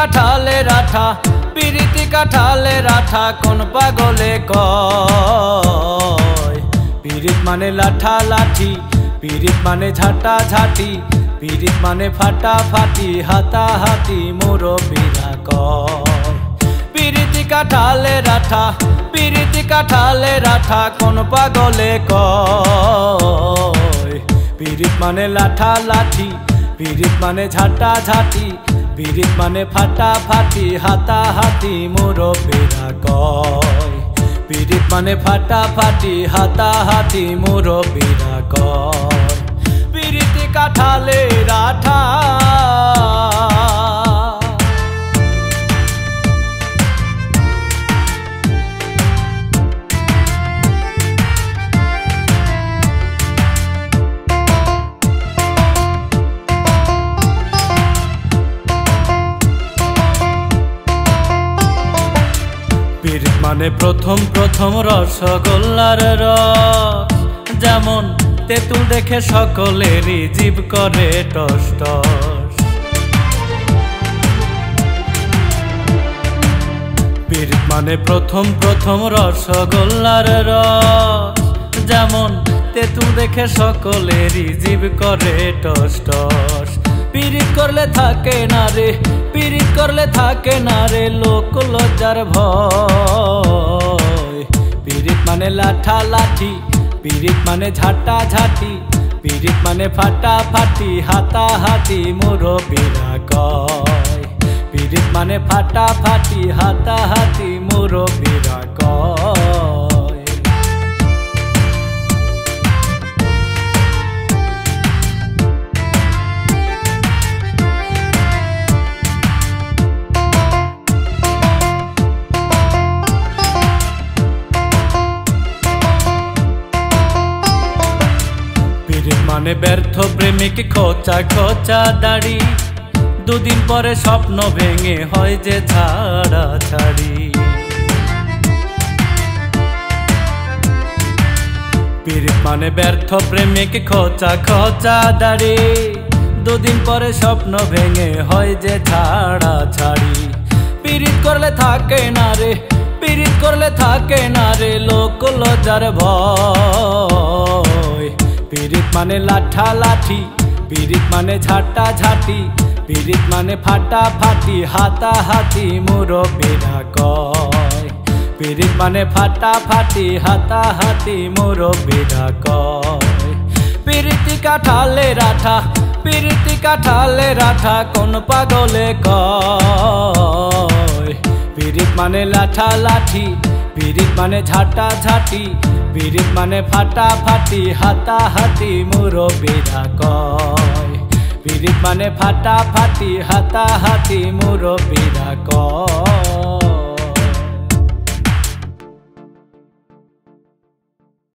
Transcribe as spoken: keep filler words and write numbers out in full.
কাঁঠালের আঠা পিরিতি কাঁঠালের আঠা কোন পাগলে কয় পিরিত মানে লাঠা লাঠি পিরিত মানে ঝাঁটা ঝাঁটি পিরিত মানে ফাটা ফাটি হাতা হাতি মুরব্বিরা কয় পিরিতি কাঁঠালের আঠা পিরিতি কাঁঠালের আঠা কোন পাগলে কয় পিরিত মানে লাঠা লাঠি পিরিত মানে ঝাঁটা ঝাঁটি পিরিত মানে ফাটা ফাটি হাতা হাতি মুরব্বিরা কয় পিরিত মানে ফাটা ফাটি হাতা হাতি মুরব্বিরা কয় পিরিতি কাঁঠালের আঠা পিরিত মানে প্রথম প্রথম রসগোল্লার রস যেমন তেঁতুল দেখে সকলেরই জিভ করে টস টস পিরিত মানে প্রথম প্রথম রসগোল্লার রস যেমন তেঁতুল দেখে সকলেরই জিভ করে টস টস পিরিত করলে থাকে না রে পিরিত করলে থাকে না রে লোক লজ্জার ভয় পিরিত মানে লাঠা লাঠি পিরিত মানে ঝাঁটা ঝাঁটি পিরিত মানে ফাটা ফাটি হাতা হাতি মুরব্বিরা কয় পিরিত মানে ফাটা ফাটি হাতা হাতি মুরব্বিরা কয় পিরিত মানে ব্যর্থ প্রেমিক খোঁচা খোঁচা দাড়ি দুদিন পরে স্বপ্ন ভেঙে হয় যে ছাড়া ছাড়ি পিরিত মানে ব্যর্থ প্রেমিক খোঁচা খোঁচা দাড়ি দুদিন পরে স্বপ্ন ভেঙে হয় যে ছাড়া ছাড়ি পিরিত করলে থাকে না রে পিরিত করলে থাকে না রে লোক লজ্জার ভয় পিরিত মানে লাঠা লাঠি পিরিত মানে ঝাঁটা ঝাঁটি পিরিত মানে ফাটা ফাটি হাতা হাতি মুরব্বিরা কয় পিরিত মানে ফাটা ফাটি হাতা হাতি মুরব্বিরা কয় পিরিতি কাঁঠালের আঠা পিরিতি কাঁঠালের আঠা কোন পাগলে কয় পিরিত মানে লাঠা লাঠি পিরিত মানে ঝাঁটা ঝাঁটি পিরিত মানে ফাটা ফাটি হাতা হাতি মুরব্বিরা কয় পিরিত মানে ফাটা ফাটি হাতা হাতি মুরব্বিরা কয়।